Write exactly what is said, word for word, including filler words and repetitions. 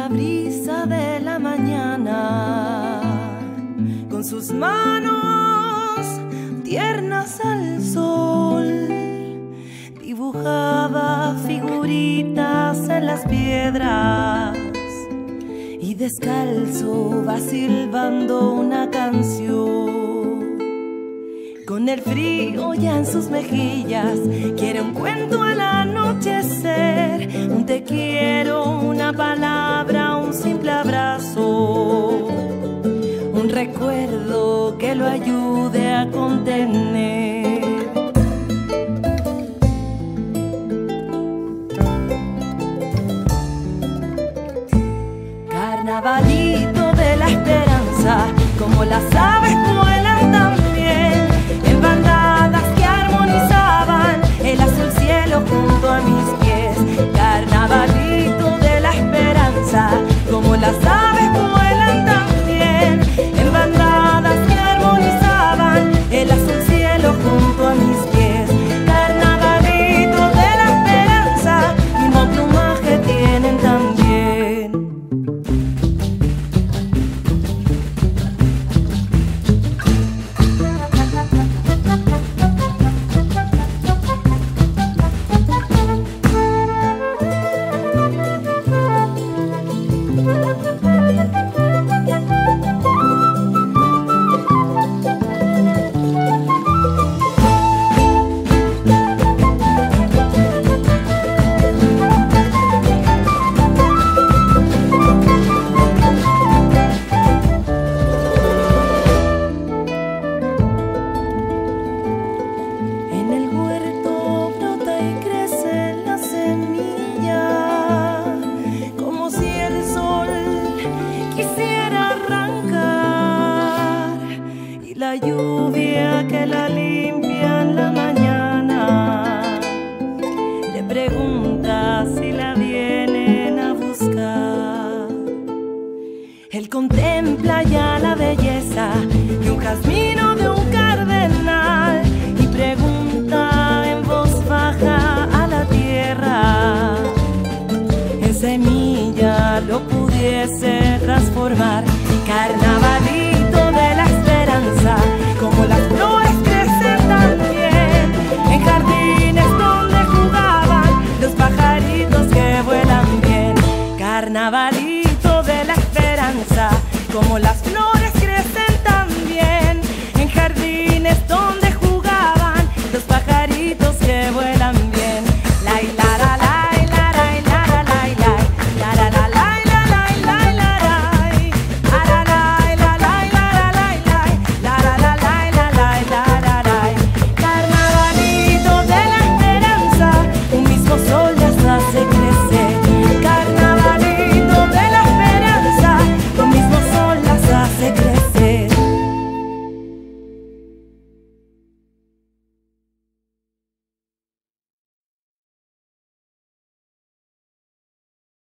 la brisa de la mañana, con sus manos tiernas al sol, dibujaba figuritas en las piedras y descalzo va silbando una canción. Con el frío ya en sus mejillas, quiere un cuento al anochecer, un te quiero, una palabra, un simple abrazo, un recuerdo que lo ayude a contener. Carnavalito de la esperanza, como las aves vuelan también, en bandadas que armonizaban el azul cielo junto a mis pies. Carnavalito de la esperanza, como las aves vuelan también, en bandadas que armonizaban el azul cielo junto a mis pies. Carnavalito de la esperanza, mismo plumaje tienen también. La lluvia que la limpia en la mañana le pregunta si la vienen a buscar. Él contempla ya la belleza de un jazmín o de un cardenal y pregunta en voz baja a la tierra, en semilla lo pudiese transformar. Carnavalito de la esperanza, como las flores